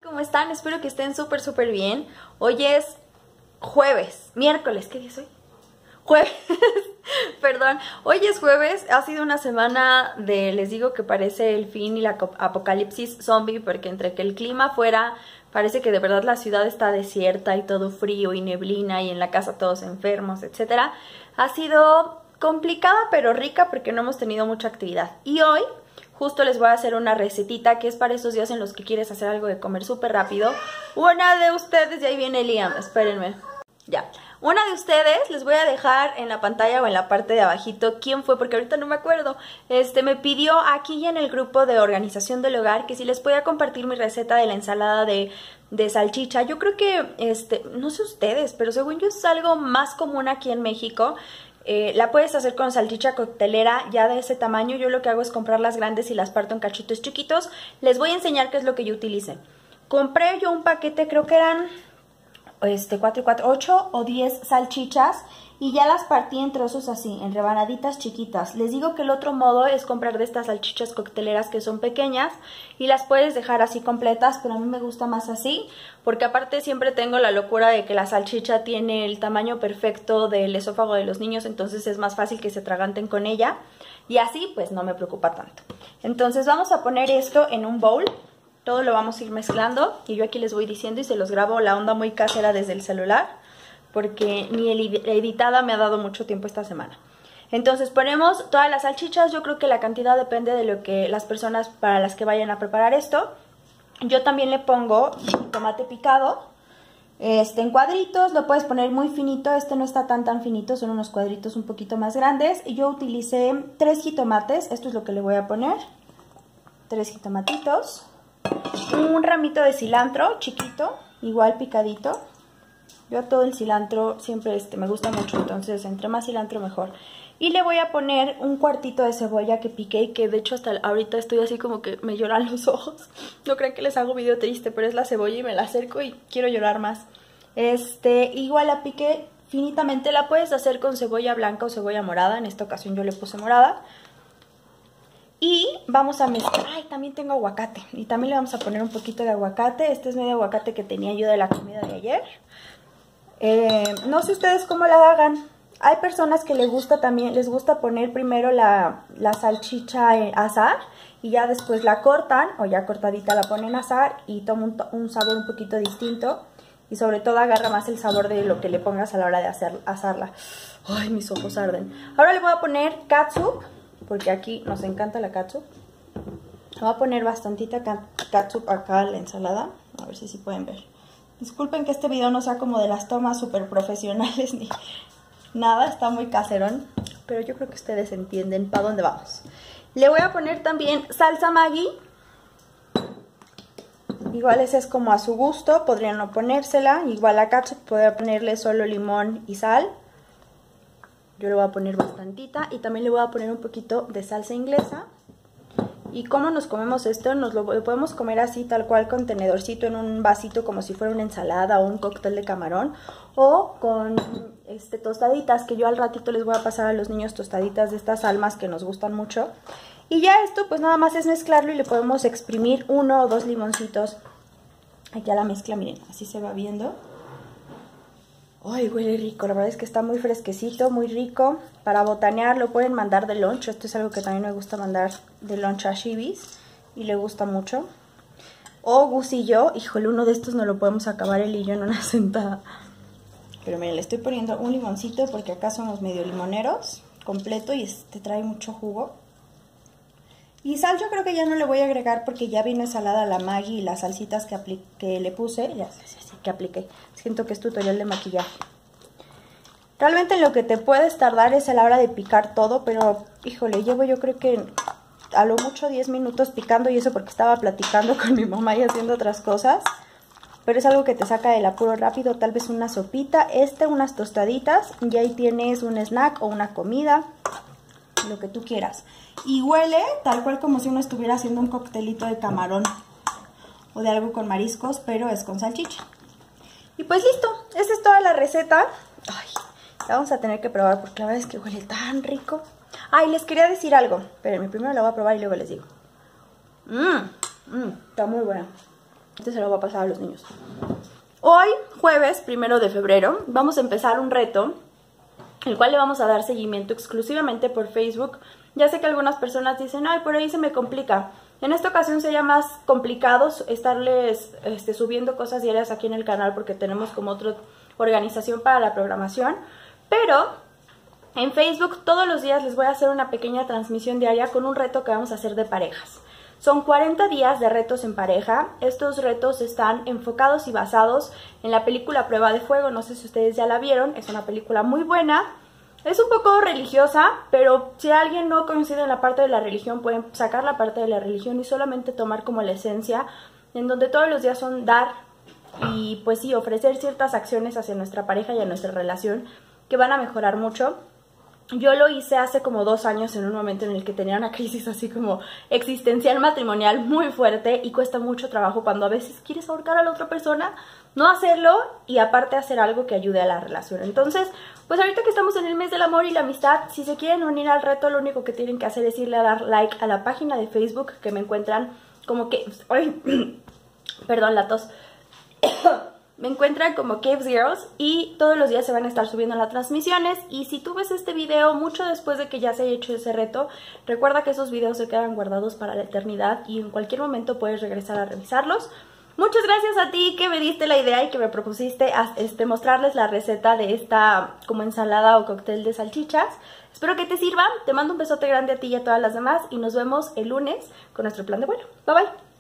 ¿Cómo están? Espero que estén súper bien. Hoy es miércoles, ¿qué día es hoy? Jueves, perdón, hoy es jueves. Ha sido una semana les digo que parece el fin y la apocalipsis zombie, porque entre que el clima afuera parece que de verdad la ciudad está desierta y todo frío y neblina y en la casa todos enfermos, etcétera. Ha sido complicada pero rica porque no hemos tenido mucha actividad. Y hoy justo les voy a hacer una recetita que es para esos días en los que quieres hacer algo de comer súper rápido. Una de ustedes, y ahí viene Liam, espérenme. Ya, una de ustedes, les voy a dejar en la pantalla o en la parte de abajito quién fue, porque ahorita no me acuerdo. Me pidió aquí en el grupo de organización del hogar que si les podía compartir mi receta de la ensalada de salchicha. Yo creo que, no sé ustedes, pero según yo es algo más común aquí en México. La puedes hacer con salchicha coctelera ya de ese tamaño. Yo lo que hago es comprar las grandes y las parto en cachitos chiquitos. Les voy a enseñar qué es lo que yo utilicé. Compré yo un paquete, creo que eran 4 y 4, 8 o 10 salchichas y ya las partí en trozos así, en rebanaditas chiquitas. Les digo que el otro modo es comprar de estas salchichas cocteleras que son pequeñas y las puedes dejar así completas, pero a mí me gusta más así, porque aparte siempre tengo la locura de que la salchicha tiene el tamaño perfecto del esófago de los niños, entonces es más fácil que se atraganten con ella y así pues no me preocupa tanto. Entonces vamos a poner esto en un bowl. Todo lo vamos a ir mezclando y yo aquí les voy diciendo y se los grabo la onda muy casera desde el celular porque ni editada me ha dado mucho tiempo esta semana. Entonces ponemos todas las salchichas. Yo creo que la cantidad depende de lo que las personas para las que vayan a preparar esto. Yo también le pongo tomate picado en cuadritos. Lo puedes poner muy finito, no está tan finito, son unos cuadritos un poquito más grandes. Yo utilicé 3 jitomates, esto es lo que le voy a poner, 3 jitomatitos. Un ramito de cilantro chiquito, igual picadito. Yo a todo el cilantro siempre me gusta mucho, entonces entre más cilantro mejor. Y le voy a poner un cuartito de cebolla que piqué y que de hecho hasta ahorita estoy así como que me lloran los ojos. No crean que les hago video triste, pero es la cebolla y me la acerco y quiero llorar más. Igual la piqué finitamente. La puedes hacer con cebolla blanca o cebolla morada. En esta ocasión yo le puse morada. Y vamos a mezclar. Ay, también tengo aguacate. Y también le vamos a poner un poquito de aguacate. Este es medio aguacate que tenía yo de la comida de ayer. No sé ustedes cómo la hagan. Hay personas que les gusta poner primero la salchicha a asar. Y ya después la cortan, o ya cortadita la ponen a asar. Y toma un sabor un poquito distinto. Y sobre todo agarra más el sabor de lo que le pongas a la hora de asarla. Ay, mis ojos arden. Ahora le voy a poner catsup, porque aquí nos encanta la catsup. Voy a poner bastantita catsup acá en la ensalada. A ver si pueden ver. Disculpen que este video no sea como de las tomas súper profesionales ni nada. Está muy caserón. Pero yo creo que ustedes entienden para dónde vamos. Le voy a poner también salsa Maggi. Igual esa es como a su gusto. Podrían no ponérsela. Igual la catsup podría ponerle solo limón y sal. Yo le voy a poner bastantita y también le voy a poner un poquito de salsa inglesa. ¿Y cómo nos comemos esto? Nos lo podemos comer así, tal cual, con tenedorcito en un vasito como si fuera una ensalada o un cóctel de camarón. O con tostaditas, que yo al ratito les voy a pasar a los niños tostaditas de estas almas que nos gustan mucho. Y ya esto pues nada más es mezclarlo y le podemos exprimir 1 o 2 limoncitos. Aquí a la mezcla, miren, así se va viendo. Ay, huele rico, la verdad es que está muy fresquecito, muy rico. Para botanear lo pueden mandar de lunch. Esto es algo que también me gusta mandar de lunch a Shibis y le gusta mucho. O Gus y yo, híjole, uno de estos no lo podemos acabar él y yo en una sentada. Pero miren, le estoy poniendo un limoncito porque acá somos medio limoneros, completo, y trae mucho jugo. Y sal yo creo que ya no le voy a agregar porque ya vino ensalada la Maggi y las salsitas que le puse. Ya sé, que apliqué. Siento que es tutorial de maquillaje. Realmente lo que te puedes tardar es a la hora de picar todo, pero híjole, llevo yo creo que a lo mucho 10 minutos picando, y eso porque estaba platicando con mi mamá y haciendo otras cosas. Pero es algo que te saca del apuro rápido. Tal vez una sopita, unas tostaditas, y ahí tienes un snack o una comida, lo que tú quieras. Y huele tal cual como si uno estuviera haciendo un coctelito de camarón o de algo con mariscos, pero es con salchicha. Y pues listo, esta es toda la receta. Ay, la vamos a tener que probar porque la verdad es que huele tan rico. Ay, les quería decir algo. Espérenme, primero la voy a probar y luego les digo. Está muy buena. Este se lo voy a pasar a los niños. Hoy, jueves 1 de febrero, vamos a empezar un reto, el cual le vamos a dar seguimiento exclusivamente por Facebook. Ya sé que algunas personas dicen, ay, por ahí se me complica. En esta ocasión sería más complicado estarles subiendo cosas diarias aquí en el canal porque tenemos como otra organización para la programación. Pero en Facebook todos los días les voy a hacer una pequeña transmisión diaria con un reto que vamos a hacer de parejas. Son 40 días de retos en pareja. Estos retos están enfocados y basados en la película Prueba de Fuego. No sé si ustedes ya la vieron, es una película muy buena. Es un poco religiosa, pero si alguien no coincide en la parte de la religión, pueden sacar la parte de la religión y solamente tomar como la esencia, en donde todos los días son dar y pues sí, ofrecer ciertas acciones hacia nuestra pareja y a nuestra relación que van a mejorar mucho. Yo lo hice hace como 2 años en un momento en el que tenía una crisis así como existencial matrimonial muy fuerte y cuesta mucho trabajo cuando a veces quieres ahorcar a la otra persona, no hacerlo y aparte hacer algo que ayude a la relación. Entonces, pues ahorita que estamos en el mes del amor y la amistad, si se quieren unir al reto, lo único que tienen que hacer es irle a dar like a la página de Facebook que me encuentran como que... Ay, perdón, la tos. Me encuentran como Caves Girls y todos los días se van a estar subiendo las transmisiones. Y si tú ves este video mucho después de que ya se haya hecho ese reto, recuerda que esos videos se quedan guardados para la eternidad y en cualquier momento puedes regresar a revisarlos. Muchas gracias a ti que me diste la idea y que me propusiste mostrarles la receta de esta como ensalada o cóctel de salchichas. Espero que te sirva, te mando un besote grande a ti y a todas las demás y nos vemos el lunes con nuestro plan de vuelo. Bye bye.